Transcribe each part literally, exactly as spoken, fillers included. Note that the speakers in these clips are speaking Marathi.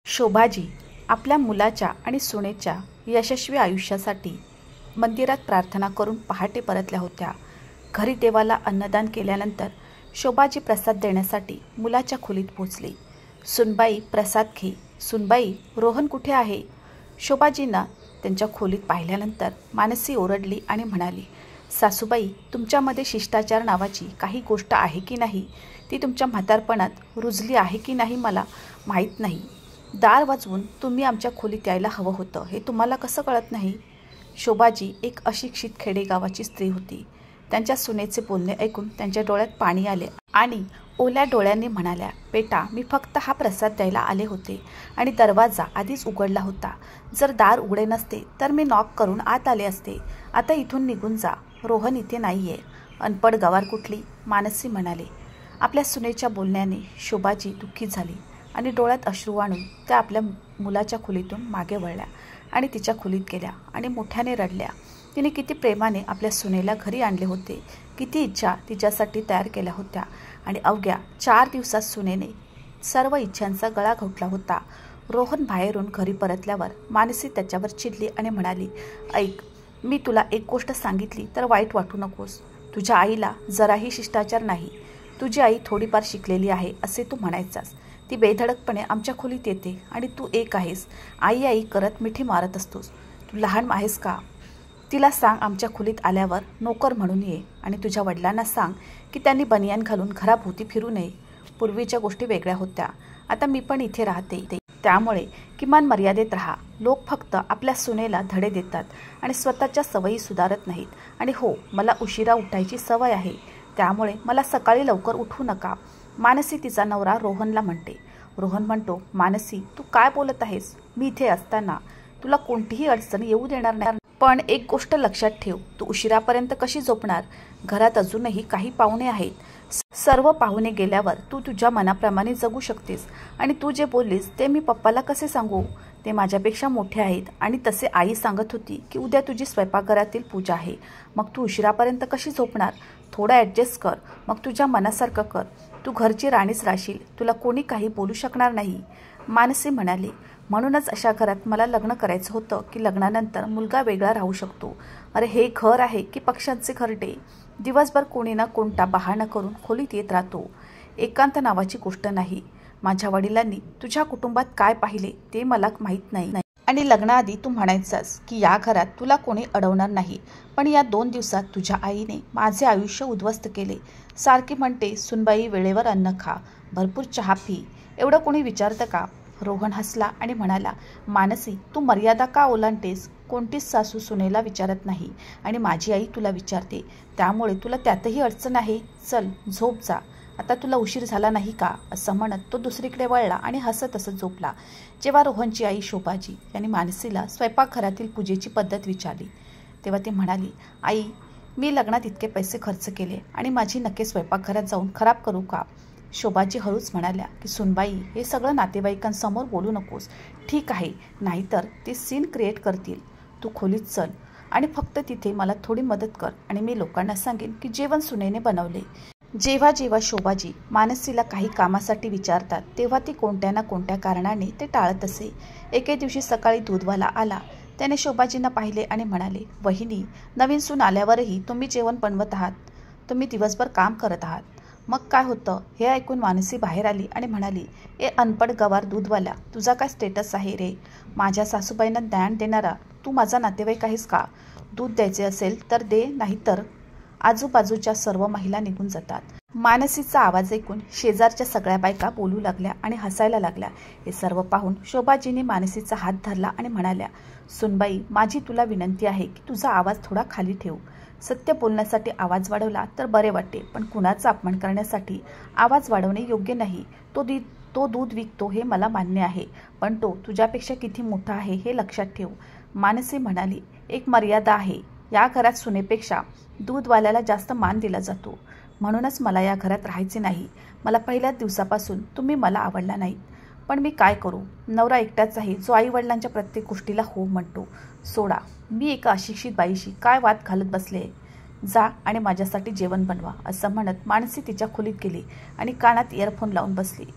शोभाजी आपल्या मुलाच्या आणि सुनेच्या यशस्वी आयुष्यासाठी मंदिरात प्रार्थना करून पहाटे परतल्या होत्या. घरी देवाला अन्नदान केल्यानंतर शोभाजी प्रसाद देण्यासाठी मुलाच्या खोलीत पोचली. सुनबाई प्रसाद घे. सुनबाई, रोहन कुठे आहे? शोभाजींना त्यांच्या खोलीत पाहिल्यानंतर मानसी ओरडली आणि म्हणाली, सासूबाई, तुमच्यामध्ये शिष्टाचार नावाची काही गोष्ट आहे की नाही? ती तुमच्या म्हातारपणात रुजली आहे की नाही मला माहीत नाही. दार वाजवून तुम्ही आमच्या खोलीत यायला हवं होतं, हे तुम्हाला कसं कळत नाही? शोभाजी एक अशिक्षित खेडेगावाची स्त्री होती. त्यांच्या सुनेचे बोलणे ऐकून त्यांच्या डोळ्यात पाणी आले आणि ओल्या डोळ्यांनी म्हणाल्या, बेटा, मी फक्त हा प्रसाद द्यायला आले होते आणि दरवाजा आधीच उघडला होता. जर दार उघडे नसते तर मी नॉक करून आत आले असते. आता इथून निघून जा. रोहन इथे नाहीये. अनपड गवार कुठली? मानसी म्हणाले. आपल्या सुनेच्या बोलण्याने शोभाजी दुःखी झाली आणि डोळ्यात अश्रू आणून त्या आपल्या मुलाच्या खोलीतून मागे वळल्या आणि तिच्या खोलीत गेल्या आणि मोठ्याने रडल्या. तिने किती प्रेमाने आपल्या सुनेला घरी आणले होते, किती इच्छा तिच्यासाठी तयार केल्या होत्या आणि अवघ्या चार दिवसात सुनेने सर्व इच्छांचा गळा घोटला होता. रोहन बाहेरून घरी परतल्यावर मानसी त्याच्यावर चिडली आणि म्हणाली, ऐक, मी तुला एक गोष्ट सांगितली तर वाईट वाटू नकोस. तुझ्या आईला जराही शिष्टाचार नाही. तुझी आई थोडीफार शिकलेली आहे असे तू म्हणायचास. ती बेधडकपणे आमच्या खोलीत येते आणि तू एक आहेस, आई आई करत मिठी मारत असतोस. तू लहान आहेस का? तिला सांग आमच्या खोलीत आल्यावर नोकर म्हणून ये आणि तुझ्या वडिलांना सांग की त्यांनी बनियान घालून घराभोवती फिरू नये. पूर्वीच्या गोष्टी वेगळ्या होत्या. आता मी पण इथे राहते, त्यामुळे किमान मर्यादेत राहा. लोक फक्त आपल्या सुनेला धडे देतात आणि स्वतःच्या सवयी सुधारत नाहीत. आणि हो, मला उशिरा उठायची सवय आहे, त्यामुळे मला सकाळी लवकर उठू नका. मानसी तिचा नवरा रोहनला म्हणते. रोहन म्हणतो, मानसी, तू काय बोलत आहेस? मी इथे असताना तुला कोणतीही अडचण येऊ देणार नाही. पण एक गोष्ट लक्षात ठेव, तू उशिरापर्यंत कशी झोपणार? घरात अजूनही काही पाहुणे आहेत. सर्व पाहुणे गेल्यावर तू तुझ्या मनाप्रमाणे जगू शकतेस. आणि तू जे बोललीस ते मी पप्पाला कसे सांगू? ते माझ्यापेक्षा मोठे आहेत आणि तसे आई सांगत होती की उद्या तुझी स्वयंपाकघरातील पूजा आहे. मग तू उशिरापर्यंत कशी झोपणार? थोडं ॲडजस्ट कर, मग तुझ्या मनासारखं कर. तू घरची राणीच राहशील, तुला कोणी काही बोलू शकणार नाही. मानसी म्हणाली, म्हणूनच अशा घरात मला लग्न करायचं होतं की लग्नानंतर मुलगा वेगळा राहू शकतो. अरे, हे घर आहे की पक्ष्यांचे घरटे? दिवसभर कोणी ना कोणता बहाणा करून खोलीत येत राहतो. एकांत नावाची गोष्ट नाही. माझ्या वडिलांनी तुझ्या कुटुंबात काय पाहिले ते मला माहीत नाही आणि लग्नाआधी तू म्हणायचास की या घरात तुला कोणी अडवणार नाही. पण या दोन दिवसात तुझ्या आईने माझे आयुष्य उद्ध्वस्त केले. सारखी म्हणते, सुनबाई, वेळेवर अन्न खा, भरपूर चहा पी. एवढं कोणी विचारतं का? रोहन हसला आणि म्हणाला, मानसी, तू मर्यादा का ओलांडतेस? कोणतीच सासू सुनेला विचारत नाही आणि माझी आई तुला विचारते, त्यामुळे तुला त्यातही अडचण आहे. चल, झोप जा. आता तुला उशीर झाला नाही का? असं म्हणत तो दुसरीकडे वळला आणि हसत हसत झोपला. जेव्हा रोहनची आई शोभाजी यांनी मानसीला स्वयंपाकघरातील पूजेची पद्धत विचारली तेव्हा ती म्हणाली, आई, मी लग्नात इतके पैसे खर्च केले आणि माझी नखे स्वयंपाकघरात जाऊन खराब करू का? शोभाजी हळूच म्हणाल्या की सुनबाई, हे सगळं नातेवाईकांसमोर बोलू नकोस, ठीक आहे? नाहीतर ते सीन क्रिएट करतील. तू खोलीत चल आणि फक्त तिथे मला थोडी मदत कर आणि मी लोकांना सांगेन की जेवण सुनेने बनवले. जेव्हा जेव्हा शोभाजी मानसीला काही कामासाठी विचारतात तेव्हा ती कोणत्या ना कोणत्या कारणाने ते टाळत असे. एके दिवशी सकाळी दूधवाला आला. त्याने शोभाजींना पाहिले आणि म्हणाले, वहिनी, नवीन सून आल्यावरही तुम्ही जेवण बनवत आहात. तुम्ही दिवसभर काम करत आहात. मग काय होतं? हे ऐकून मानसी बाहेर आली आणि म्हणाली, ए अनपड गवार दूधवाला, तुझा काय स्टेटस आहे रे? माझ्या सासूबाईंना ज्ञान देणारा तू माझा नातेवाईक आहेस का? दूध द्यायचे असेल तर दे, नाहीतर. आजूबाजूच्या सर्व महिला निघून जातात. मानसीचा आवाज ऐकून शेजारच्या सगळ्या बायका बोलू लागल्या आणि हसायला लागल्या. हे सर्व पाहून शोभाजीने मानसीचा हात धरला आणि म्हणाल्या, सुनबाई, माझी तुला विनंती आहे की तुझा आवाज थोडा खाली ठेव. सत्य बोलण्यासाठी आवाज वाढवला तर बरे वाटते, पण कुणाचा अपमान करण्यासाठी आवाज वाढवणे योग्य नाही. तो दी तो दूध विकतो हे मला मान्य आहे, पण तो तुझ्यापेक्षा किती मोठा आहे हे लक्षात ठेव. मानसी म्हणाली, एक मर्यादा आहे. या घरात सुनेपेक्षा दूधवाल्याला जास्त मान दिला जातो. म्हणूनच मला या घरात राहायचे नाही. मला पहिल्याच दिवसापासून तुम्ही मला आवडला नाही. पण मी काय करू? नवरा एकटाच आहे जो आई वडिलांच्या प्रत्येक गोष्टीला हो म्हणतो. सोडा, मी एका अशिक्षित बाईशी काय वाद घालत बसले? जा आणि माझ्यासाठी जेवण बनवा. असं म्हणत मानसी तिच्या खोलीत गेली आणि कानात इयरफोन लावून बसली.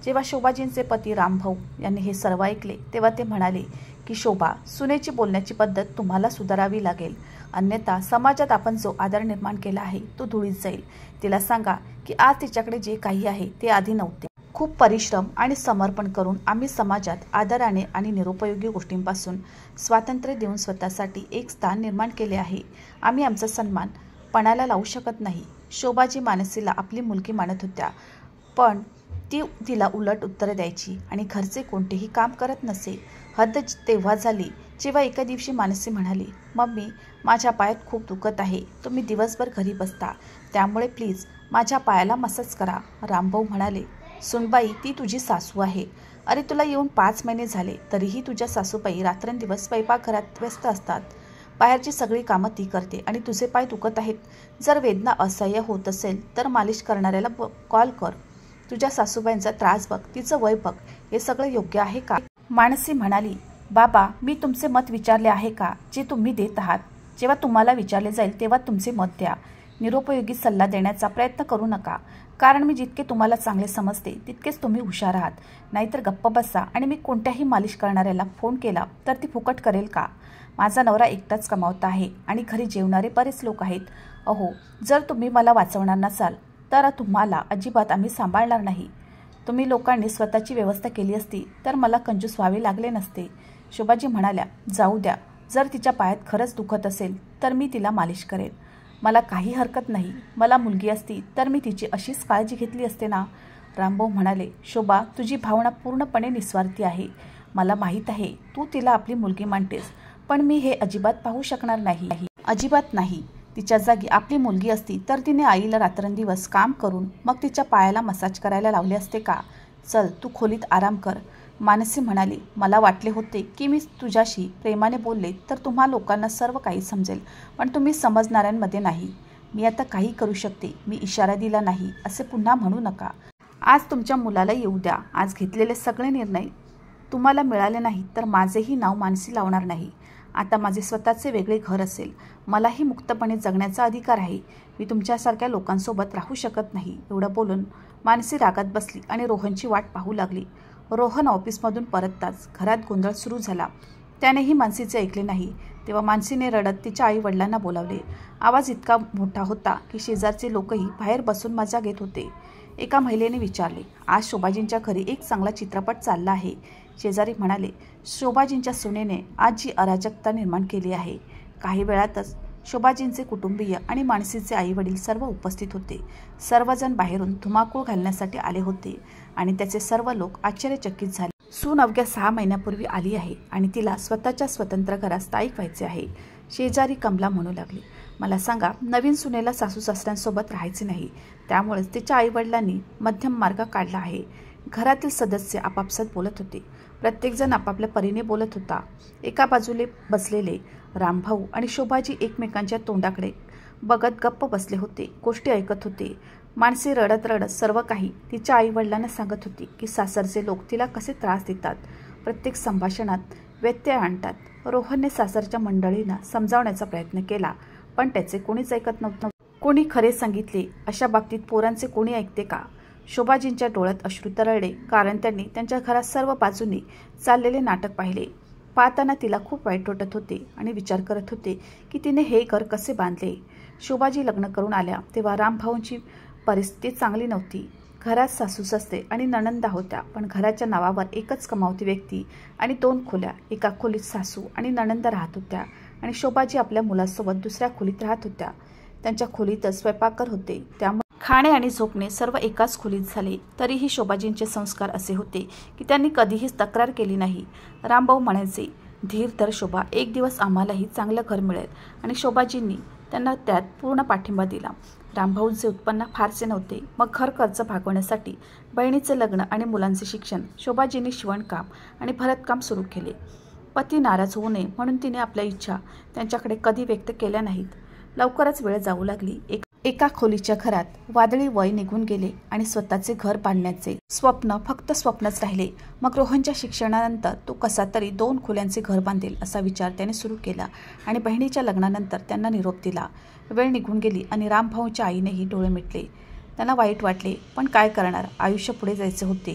जेव्हा शोभाजींचे पती रामभाऊ यांनी हे सर्व ऐकले तेव्हा ते म्हणाले की शोभा, सुनेची बोलण्याची पद्धत तुम्हाला सुधारावी लागेल, अन्यथा समाजात आपण जो आदर निर्माण केला आहे तो धुळीत जाईल. तिला सांगा की आज तिच्याकडे जे काही आहे ते आधी नव्हते. खूप परिश्रम आणि समर्पण करून आम्ही समाजात आदराने आणि निरुपयोगी गोष्टींपासून स्वातंत्र्य देऊन स्वतःसाठी एक स्थान निर्माण केले आहे. आम्ही आमचा सन्मान पणाला लावू शकत नाही. शोभाजी मानसीला आपली मुलगी मानत होत्या, पण ती तिला उलट उत्तरे द्यायची आणि घरचे कोणतेही काम करत नसे. हद्द तेव्हा झाली जेव्हा एका दिवशी मानसी म्हणाली, मम्मी, माझ्या पायात खूप दुखत आहे. तुम्ही दिवसभर घरी बसता, त्यामुळे प्लीज माझ्या पायाला मसाज करा. रामभाऊ म्हणाले, सुनबाई, ती तुझी सासू आहे. अरे, तुला येऊन पाच महिने झाले तरीही तुझ्या सासूबाई रात्रंदिवस स्वयंपाकघरात व्यस्त असतात. बाहेरची सगळी कामं ती करते आणि तुझे पाय दुखत आहेत. जर वेदना असह्य होत असेल तर मालिश करणाऱ्याला कॉल कर. तुझ्या सासूबाईंचा त्रास बघ, तिचं वय बघ. हे सगळं योग्य आहे का? मानसी म्हणाली, बाबा, मी तुमचे मत विचारले आहे का? जे तुम्ही देत आहात. जेव्हा तुम्हाला विचारले जाईल तेव्हा तुमचे मत द्या. निरुपयोगी सल्ला देण्याचा प्रयत्न करू नका, कारण मी जितके तुम्हाला चांगले समजते तितकेच तुम्ही हुशार आहात. नाहीतर गप्प बसा आणि मी कोणत्याही मालिश करणाऱ्याला फोन केला तर ती फुकट करेल का? माझा नवरा एकटाच कमावता आहे आणि घरी जेवणारे बरेच लोक आहेत. अहो, जर तुम्ही मला वाचवणार नसाल तर तुम्हाला अजिबात आम्ही सांभाळणार नाही. तुम्ही लोकांनी स्वतःची व्यवस्था केली असती तर मला कंजूस व्हावे लागले नसते. शोभाजी म्हणाल्या, जाऊ द्या. जर तिच्या पायात खरंच दुखत असेल तर मी तिला मालिश करेन. मला काही हरकत नाही. मला मुलगी असती तर मी तिची अशीच काळजी घेतली असते ना. रामभाऊ म्हणाले, शोभा, तुझी भावना पूर्णपणे निस्वार्थी आहे. मला माहीत आहे तू तिला आपली मुलगी मानतेस, पण मी हे अजिबात पाहू शकणार नाही. अजिबात नाही. तिच्या जागी आपली मुलगी असती तर तिने आईला रात्रंदिवस काम करून मग तिच्या पायाला मसाज करायला लावले असते का? चल, तू खोलीत आराम कर. मानसी म्हणाली, मला वाटले होते की मी तुझ्याशी प्रेमाने बोलले तर तुम्हा लोकांना सर्व काही समजेल, पण तुम्ही समजणाऱ्यांमध्ये नाही. मी आता काही करू शकते. मी इशारा दिला नाही असे पुन्हा म्हणू नका. आज तुमच्या मुलाला येऊ द्या. आज घेतलेले सगळे निर्णय तुम्हाला मिळाले नाही तर माझेही नाव मानसी लावणार नाही. आता माझे स्वतःचे वेगळे घर असेल. मलाही मुक्तपणे जगण्याचा अधिकार आहे. मी तुमच्यासारख्या लोकांसोबत राहू शकत नाही. एवढं बोलून मानसी रागात बसली आणि रोहनची वाट पाहू लागली. रोहन ऑफिसमधून परतताच घरात गोंधळ सुरू झाला. त्यानेही मानसीचे ऐकले नाही. तेव्हा मानसीने रडत तिच्या आई वडिलांना बोलावले. आवाज इतका मोठा होता की शेजारचे लोकही बाहेर बसून मजा घेत होते. एका महिलेने विचारले, आज शोभाजींच्या घरी एक चांगला चित्रपट चालला आहे. शेजारी म्हणाले, शोभाजींच्या सुनेने आज जी अराजकता निर्माण केली आहे. काही वेळातच शोभाजींचे कुटुंबीय आणि मानसीचे आई वडील सर्व उपस्थित होते. सर्वजण बाहेरून धुमाकूळ घालण्यासाठी आले होते आणि त्याचे सर्व लोक आश्चर्यचकित झाले. सून अवघ्या सहा महिन्यापूर्वी आली आहे आणि तिला स्वतःच्या स्वतंत्र घरात स्थायिक व्हायचे आहे. शेजारी कमला म्हणू लागली, मला सांगा, नवीन सुनेला सासू सासऱ्यांसोबत राहायचे नाही. त्यामुळेच तिच्या आईवडिलांनी मध्यम मार्ग काढला आहे. घरातील सदस्य आपापसात बोलत होते. प्रत्येकजण आपापल्या परीने बोलत होता. एका बाजूले बसलेले रामभाऊ आणि शोभाजी एकमेकांच्या तोंडाकडे बघत गप्प बसले होते. गोष्टी ऐकत होते. मानसी रडत रडत सर्व काही तिच्या आईवडिलांना सांगत होती की सासरचे लोक तिला कसे त्रास देतात, प्रत्येक संभाषणात व्यत्यय आणतात. रोहनने सासरच्या मंडळींना समजावण्याचा प्रयत्न केला, पण त्याचे कोणीच ऐकत नव्हतं. कोणी खरे सांगितले, अशा बाबतीत पोरांचे कोणी ऐकते का? शोभाजींच्या डोळ्यात अश्रू तरळले, कारण त्यांनी त्यांच्या घरात सर्व बाजूंनी चाललेले नाटक पाहिले. पाहताना तिला खूप वाईट वाटत होते आणि विचार करत होते की तिने हे घर कसे बांधले. शोभाजी लग्न करून आल्या तेव्हा रामभाऊंची परिस्थिती चांगली नव्हती. घरात सासू सासरे आणि नणंदा होत्या, पण घराच्या नावावर एकच कमावती व्यक्ती आणि दोन खोल्या. एका खोलीत सासू आणि नणंदा राहत होत्या आणि शोभाजी आपल्या मुलासोबत दुसऱ्या खोलीत राहत होत्या. त्यांच्या खोलीतच स्वयंपाकघर होते, त्यामुळे खाणे आणि झोपणे सर्व एकाच खोलीत झाले. तरीही शोभाजींचे संस्कार असे होते की त्यांनी कधीही तक्रार केली नाही. रामभाऊ म्हणायचे, धीर धर शोभा, एक दिवस आम्हालाही चांगलं घर मिळेल. आणि शोभाजींनी त्यांना त्यात पूर्ण पाठिंबा दिला. रामभाऊंचे उत्पन्न फारसे नव्हते. मग घर खर्च भागवण्यासाठी बहिणीचे लग्न आणि मुलांचे शिक्षण, शोभाजींनी शिवणकाम आणि भरतकाम सुरू केले. पती नाराज होऊ नये म्हणून तिने आपल्या इच्छा त्यांच्याकडे कधी व्यक्त केल्या नाहीत. लवकरच वेळ जाऊ लागली. एक एका खोलीच्या घरात वादळी वय निघून गेले आणि स्वतःचे घर बांधण्याचे स्वप्न फक्त स्वप्नच राहिले. मग रोहनच्या शिक्षणानंतर तो कसा तरी दोन खोल्यांचे घर बांधेल असा विचार त्याने सुरू केला आणि बहिणीच्या लग्नानंतर त्यांना निरोप दिला. वेळ निघून गेली आणि रामभाऊंच्या आईनेही डोळे मिटले. त्यांना वाईट वाटले, पण काय करणार, आयुष्य पुढे जायचे होते.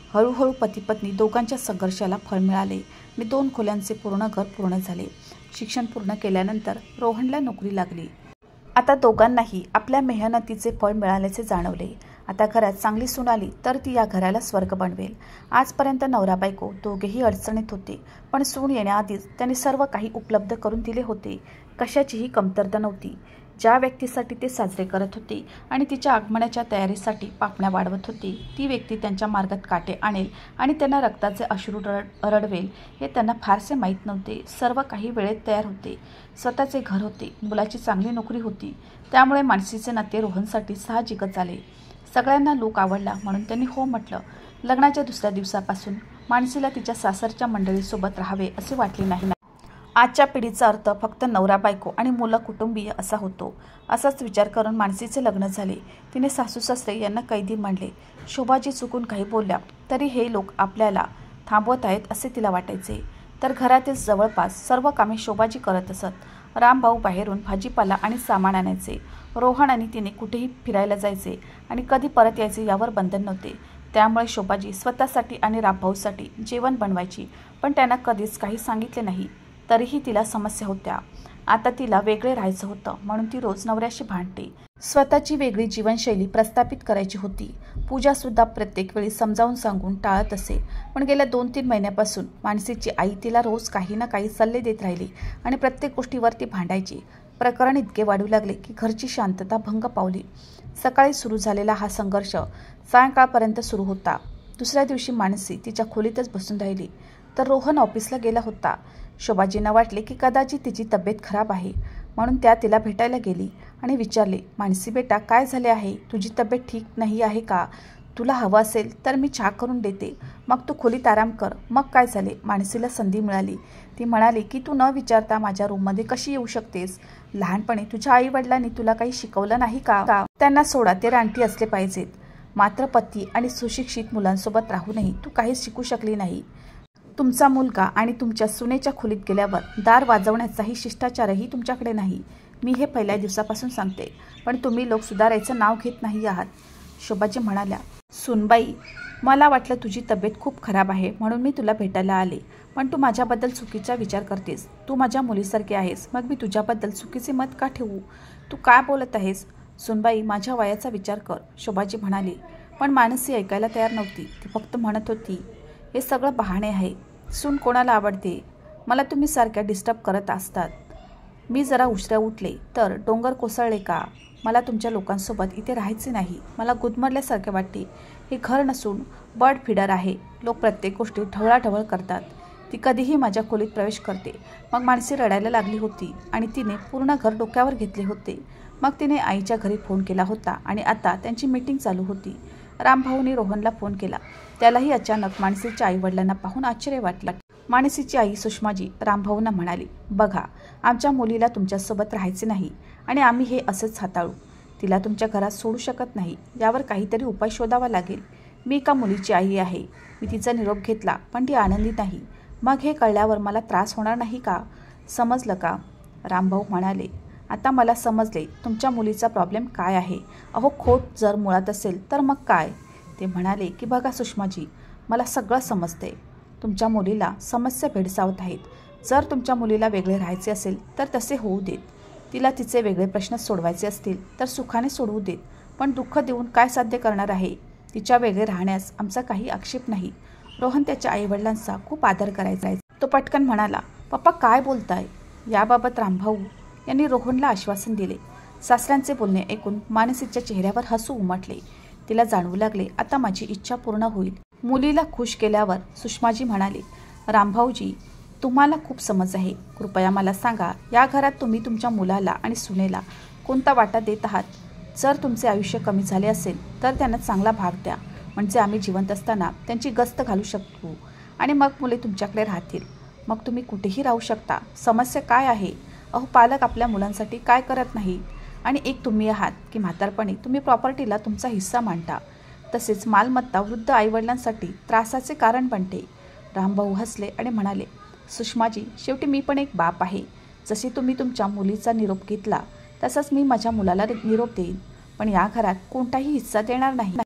हळूहळू पती पत्नी दोघांच्या संघर्षाला फळ मिळाले आणि दोन खोल्यांचे पूर्ण घर पूर्ण झाले. शिक्षण पूर्ण केल्यानंतर रोहनला नोकरी लागली. आता दोघांनाही आपल्या मेहनतीचे फळ मिळाल्याचे जाणवले. आता घरात चांगली सून आली तर ती या घराला स्वर्ग बनवेल. आजपर्यंत नवरा बायको दोघेही अडचणीत होते, पण सून येण्याआधीच त्यांनी सर्व काही उपलब्ध करून दिले होते. कशाचीही कमतरता नव्हती. ज्या व्यक्तीसाठी ते साजरे करत होते आणि तिच्या आगमनाच्या तयारीसाठी पापण्या वाढवत होते, ती व्यक्ती त्यांच्या मार्गात काटे आणेल आणि त्यांना रक्ताचे अश्रू रड रडवेल हे त्यांना फारसे माहीत नव्हते. सर्व काही वेळेत तयार होते. स्वतःचे घर होते, मुलाची चांगली नोकरी होती. त्यामुळे मानसीचे नाते रोहनसाठी साहजिकच झाले. सगळ्यांना लोक आवडला म्हणून त्यांनी हो म्हटलं. लग्नाच्या दुसऱ्या दिवसापासून मानसीला तिच्या सासरच्या मंडळीसोबत राहावे असे वाटले नाही. आजच्या पिढीचा अर्थ फक्त नवरा बायको आणि मुलं कुटुंबीय असा होतो. असाच विचार करून मानसीचे लग्न झाले. तिने सासू सासरे यांना कैदी मांडले. शोभाजी चुकून काही बोलल्या तरी हे लोक आपल्याला थांबवत आहेत असे तिला वाटायचे. तर घरातील जवळपास सर्व कामे शोभाजी करत असत. रामभाऊ बाहेरून भाजीपाला आणि सामान आणायचे. रोहन आणि तिने कुठेही फिरायला जायचे आणि कधी परत यायचे यावर बंधन नव्हते. त्यामुळे शोभाजी स्वतःसाठी आणि रामभाऊसाठी जेवण बनवायची, पण त्यांना कधीच काही सांगितले नाही. तरीही तिला समस्या होत्या. आता तिला वेगळे राहायचं होतं म्हणून ती रोज नवऱ्याशी भांडते. स्वतःची वेगळी जीवनशैली प्रस्थापित करायची होती. पूजासुद्धा प्रत्येक वेळी समजावून सांगून टाळत असे, पण गेल्या दोन तीन महिन्यापासून मानसीची आई तिला रोज काही ना काही सल्ले देत राहिली आणि प्रत्येक गोष्टीवर ती भांडायची. प्रकरण इतके वाढू लागले की घरची शांतता भंग पावली. सकाळी सुरू झालेला हा संघर्ष सायंकाळपर्यंत सुरू होता. दुसऱ्या दिवशी मानसी तिच्या खोलीतच बसून राहिली तर रोहन ऑफिसला गेला होता. शोभाजींना वाटले की कदाचित तिची तब्येत खराब आहे म्हणून त्या तिला भेटायला गेली आणि विचारले, मानसी बेटा काय झाले आहे? तुझी तब्येत ठीक नाही आहे का? तुला हवं असेल तर मी चहा करून देते, मग तू खोलीत आराम कर. मग काय झाले? मानसीला संधी मिळाली. ती म्हणाली की तू न विचारता माझ्या रूममध्ये कशी येऊ शकतेस? लहानपणी तुझ्या आई वडिलांनी तुला काही शिकवलं नाही का? त्यांना सोडा, ते रानटी असले पाहिजेत. मात्र पती आणि सुशिक्षित मुलांसोबत राहूनही तू काहीच शिकू शकली नाही. तुमचा मुलगा आणि तुमच्या सुनेच्या खोलीत गेल्यावर दार वाजवण्याचाही शिष्टाचारही तुमच्याकडे नाही. मी हे पहिल्या दिवसापासून सांगते, पण तुम्ही लोक सुधारायचं नाव घेत नाही आहात. शोभाजी म्हणाल्या, सुनबाई मला वाटलं तुझी तब्येत खूप खराब आहे म्हणून मी तुला भेटायला आले, पण तू माझ्याबद्दल चुकीचा विचार करतेस. तू माझ्या मुलीसारखी आहेस, मग मी तुझ्याबद्दल चुकीचे मत का ठेवू? तू काय बोलत आहेस? सुनबाई माझ्या वयाचा विचार कर, शोभाजी म्हणाली. पण मानसी ऐकायला तयार नव्हती. ती फक्त म्हणत होती, हे सगळं बहाणे आहे. सून कोणाला आवडते? मला तुम्ही सारख्या डिस्टर्ब करत असतात. मी जरा उशिरा उठले तर डोंगर कोसळले का? मला तुमच्या लोकांसोबत इथे राहायचे नाही. मला गुदमरल्यासारखे वाटते. हे घर नसून बर्ड फीडर आहे. लोक प्रत्येक गोष्टी ढवळाढवळ करतात. ती कधीही माझ्या खोलीत प्रवेश करते. मग मानसी रडायला लागली होती आणि तिने पूर्ण घर डोक्यावर घेतले होते. मग तिने आईच्या घरी फोन केला होता आणि आता त्यांची मीटिंग चालू होती. रामभाऊने रोहनला फोन केला. त्यालाही अचानक मानसीच्या आई वडिलांना पाहून आश्चर्य वाटलं. मानसीची आई सुषमाजी रामभाऊंना म्हणाली, बघा आमच्या मुलीला तुमच्यासोबत राहायचे नाही आणि आम्ही हे असंच हाताळू. तिला तुमच्या घरात सोडू शकत नाही. यावर काहीतरी उपाय शोधावा लागेल. मी एका मुलीची आई आहे. मी तिचा निरोप घेतला पण ती आनंदी नाही. मग हे कळल्यावर मला त्रास होणार नाही का? समजलं का? रामभाऊ म्हणाले, आता मला समजले तुमच्या मुलीचा प्रॉब्लेम काय आहे. अहो खोट जर मुळात असेल तर मग काय? ते म्हणाले की बघा सुषमाजी, मला सगळं समजते. तुमच्या मुलीला समस्या भेडसावत आहेत. जर तुमच्या मुलीला वेगळे राहायचे असेल तर तसे होऊ देत. तिला तिचे वेगळे प्रश्न सोडवायचे असतील तर सुखाने सोडवू देत. पण दुःख देऊन काय साध्य करणार आहे? तिच्या वेगळे राहण्यास आमचा काही आक्षेप नाही. रोहन त्याच्या आईवडिलांचा खूप आदर करायचा. तो पटकन म्हणाला, पप्पा काय बोलताय? याबाबत रामभाऊ यांनी रोहनला आश्वासन दिले. सासऱ्यांचे बोलणे ऐकून मानसीच्या चेहऱ्यावर हसू उमटले. तिला जाणवू लागले आता माझी इच्छा पूर्ण होईल. मुलीला खुश केल्यावर सुषमाजी म्हणाले, रामभाऊजी तुम्हाला खूप समज आहे. कृपया मला सांगा, या घरात तुम्ही तुमच्या मुलाला आणि सुनेला कोणता वाटा देत आहात? जर तुमचे आयुष्य कमी झाले असेल तर त्यांना चांगला भाग द्या, म्हणजे आम्ही जिवंत असताना त्यांची गस्त घालू शकतो आणि मग मुले तुमच्याकडे राहतील. मग तुम्ही कुठेही राहू शकता. समस्या काय आहे? अहो पालक आपल्या मुलांसाठी काय करत नाही. आणि एक तुम्ही आहात की म्हातारपणी तुम्ही प्रॉपर्टीला तुमचा हिस्सा मांडता. तसेच मालमत्ता वृद्ध आईवडिलांसाठी त्रासाचे कारण बनते. रामभाऊ हसले आणि म्हणाले, सुषमाजी शेवटी मी पण एक बाप आहे. जसे तुम्ही तुमच्या मुलीचा निरोप घेतला तसंच मी माझ्या मुलाला निरोप देईन, पण या घरात कोणताही हिस्सा देणार नाही.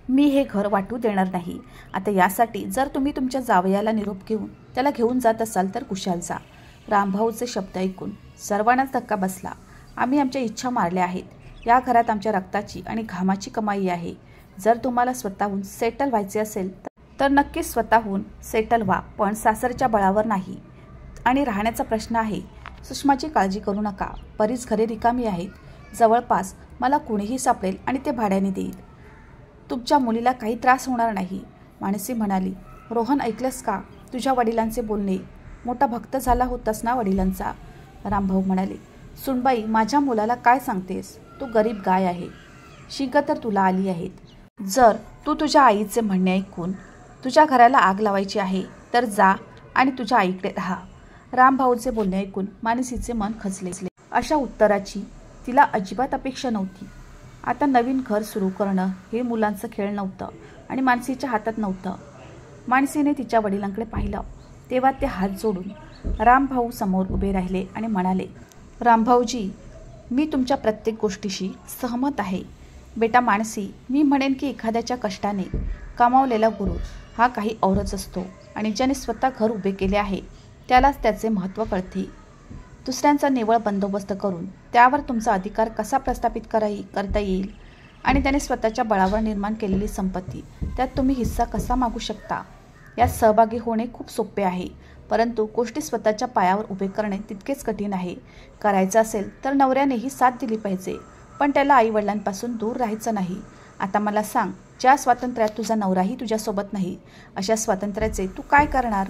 मी हे घर वाटू देणार नाही. आता यासाठी जर तुम्ही तुमच्या जावयाला निरोप घेऊन त्याला घेऊन जात असाल तर कुशाल जा. रामभाऊचे शब्द ऐकून सर्वांनाच धक्का बसला. आम्ही आमच्या इच्छा मारल्या आहेत. या घरात आमच्या रक्ताची आणि घामाची कमाई आहे. जर तुम्हाला स्वतःहून सेटल व्हायचे असेल तर नक्कीच स्वतःहून सेटल व्हा, पण सासरच्या बळावर नाही. आणि राहण्याचा प्रश्न आहे. सुषमाची काळजी करू नका. बरीच घरे रिकामी आहेत. जवळपास मला कोणीही सापडेल आणि ते भाड्याने देईल. तुमच्या मुलीला काही त्रास होणार नाही. मानसी म्हणाली. रोहन, ऐकलंस का तुझ्या वडिलांचे बोलणे? मोठा भक्त झाला होतास ना वडिलांचा. रामभाऊ म्हणाले. सुनबाई, माझ्या मुलाला काय सांगतेस? तू गरीब गाय आहे. शिंग तर तुला आली आहेत. जर तू तुझ्या आईचे म्हणणे ऐकून तुझ्या घराला आग लावायची आहे तर जा आणि तुझ्या आईकडे राहा. रामभाऊचे बोलणे ऐकून मानसीचे मन खचले. अशा उत्तराची तिला अजिबात अपेक्षा नव्हती. आता नवीन घर सुरू करणं हे मुलांचं खेळ नव्हतं आणि मानसीच्या हातात नव्हतं. मानसीने तिच्या वडिलांकडे पाहिलं तेव्हा ते हात जोडून रामभाऊ समोर उभे राहिले आणि म्हणाले. रामभाऊजी, मी तुमच्या प्रत्येक गोष्टीशी सहमत आहे. बेटा मानसी, मी म्हणेन की एखाद्याच्या कष्टाने कमावलेला गुरु हा काही औरच असतो आणि ज्याने स्वतः घर उभे केले आहे त्यालाच त्याचे महत्त्व कळते. दुसऱ्यांचा निव्वळ बंदोबस्त करून त्यावर तुमचा अधिकार कसा प्रस्थापित कराई करता येईल आणि त्याने स्वतःच्या बळावर निर्माण केलेली संपत्ती त्यात तुम्ही हिस्सा कसा मागू शकता, यात सहभागी होणे खूप सोपे आहे. परंतु गोष्टी स्वतःच्या पायावर उभे करणे तितकेच कठीण आहे. करायचं असेल तर नवऱ्यानेही साथ दिली पाहिजे, पण त्याला आईवडिलांपासून दूर राहायचं नाही. आता मला सांग, ज्या स्वातंत्र्यात तुझा नवराही तुझ्यासोबत नाही अशा स्वातंत्र्याचे तू काय करणार?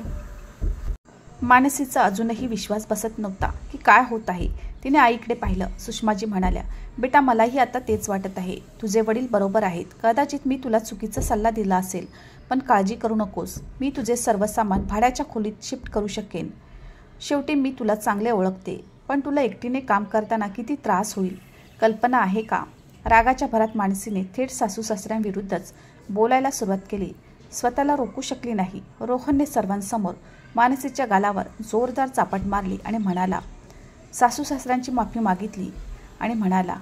मानसीचा अजूनही विश्वास बसत नव्हता की काय होत आहे. तिने आईकडे पाहिलं. सुषमाजी म्हणाल्या. बेटा, मलाही आता तेच वाटत आहे. तुझे वडील बरोबर आहेत. कदाचित मी तुला चुकीचा सल्ला दिला असेल, पण काळजी करू नकोस. मी तुझे सर्व सामान भाड्याच्या खोलीत शिफ्ट करू शकेन. शेवटी मी तुला चांगले ओळखते, पण तुला एकटीने काम करताना किती त्रास होईल कल्पना आहे का? रागाच्या भरात मानसीने थेट सासू सासऱ्यांविरुद्धच बोलायला सुरुवात केली. स्वतःला रोखू शकली नाही. रोहनने सर्वांसमोर मानसीच्या गालावर जोरदार चापट मारली आणि म्हणाला. सासू सासऱ्यांची माफी मागितली आणि म्हणाला.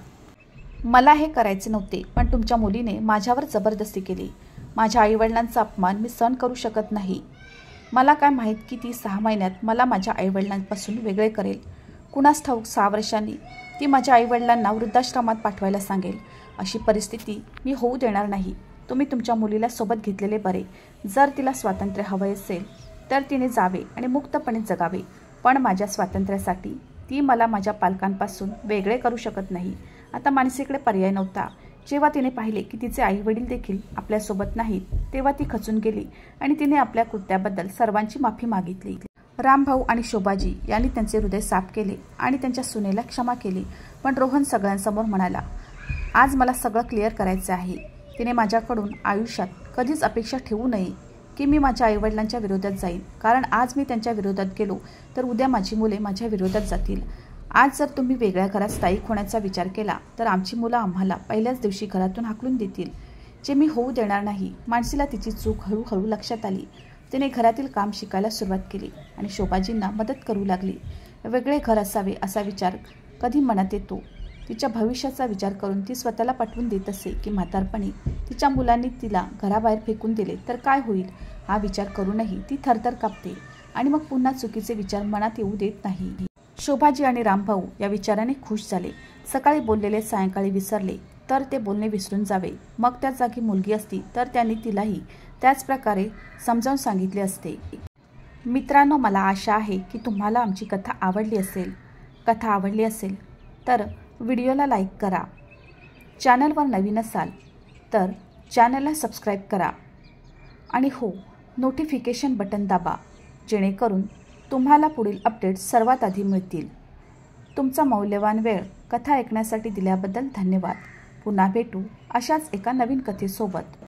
मला हे करायचे नव्हते, पण तुमच्या मुलीने माझ्यावर जबरदस्ती केली. माझ्या आईवडिलांचा अपमान मी सहन करू शकत नाही. मला काय माहीत की ती सहा महिन्यात मला माझ्या आईवडिलांपासून वेगळे करेल. कुणास ठाऊक सहा वर्षांनी ती माझ्या आईवडिलांना वृद्धाश्रमात पाठवायला सांगेल. अशी परिस्थिती मी होऊ देणार नाही. तुम्ही तुमच्या मुलीला सोबत घेतलेले बरे. जर तिला स्वातंत्र्य हवे असेल तर तिने जावे आणि मुक्तपणे जगावे, पण माझ्या स्वातंत्र्यासाठी ती मला माझ्या पालकांपासून वेगळे करू शकत नाही. आता मानसीकडे पर्याय नव्हता. जेव्हा तिने पाहिले की तिचे आईवडील देखील आपल्यासोबत नाहीत तेव्हा ती खचून गेली आणि तिने आपल्या कृत्याबद्दल सर्वांची माफी मागितली. रामभाऊ आणि शोभाजी यांनी त्यांचे हृदय साफ केले आणि त्यांच्या सुनेला क्षमा केली. पण रोहन सगळ्यांसमोर म्हणाला. आज मला सगळं क्लिअर करायचे आहे. तिने माझ्याकडून आयुष्यात कधीच अपेक्षा ठेवू नये की मी माझ्या आईवडिलांच्या विरोधात जाईन, कारण आज मी त्यांच्या विरोधात गेलो तर उद्या माझी मुले माझ्या विरोधात जातील. आज जर तुम्ही वेगळ्या घरात स्थायिक होण्याचा विचार केला तर आमची मुलं आम्हाला पहिल्याच दिवशी घरातून हाकलून देतील, जे मी होऊ देणार नाही. मानसीला तिची चूक हळूहळू लक्षात आली. तिने घरातील काम शिकायला सुरुवात केली आणि शोभाजींना मदत करू लागली. वेगळे घर असावे असा विचार कधी मनात येतो. तिच्या भविष्याचा विचार करून ती स्वतःला पटवून देत असे की म्हातारपणी तिच्या मुलांनी तिला घराबाहेर फेकून दिले तर काय होईल, हा विचार करूनही ती थरथर कापते आणि मग पुन्हा चुकीचे विचार मनात येऊ देत नाही. शोभाजी आणि रामभाऊ या विचाराने खुश झाले. सकाळी बोललेले सायंकाळी विसरले तर ते बोलणे विसरून जावे. मग त्या जागी मुलगी असती तर त्यांनी तिलाही त्याच प्रकारे समजावून सांगितले असते. मित्रांनो, मला आशा आहे की तुम्हाला आमची कथा आवडली असेल. कथा आवडली असेल तर व्हिडिओला लाईक करा. चॅनलवर नवीन असाल तर चॅनलला सबस्क्राईब करा आणि हो, नोटिफिकेशन बटन दाबा, जेणेकरून तुम्हाला पुढील अपडेट्स सर्वात आधी मिळतील. तुमचा मौल्यवान वेळ कथा ऐकण्यासाठी दिल्याबद्दल धन्यवाद. पुन्हा भेटू अशाच एका नवीन कथेसोबत.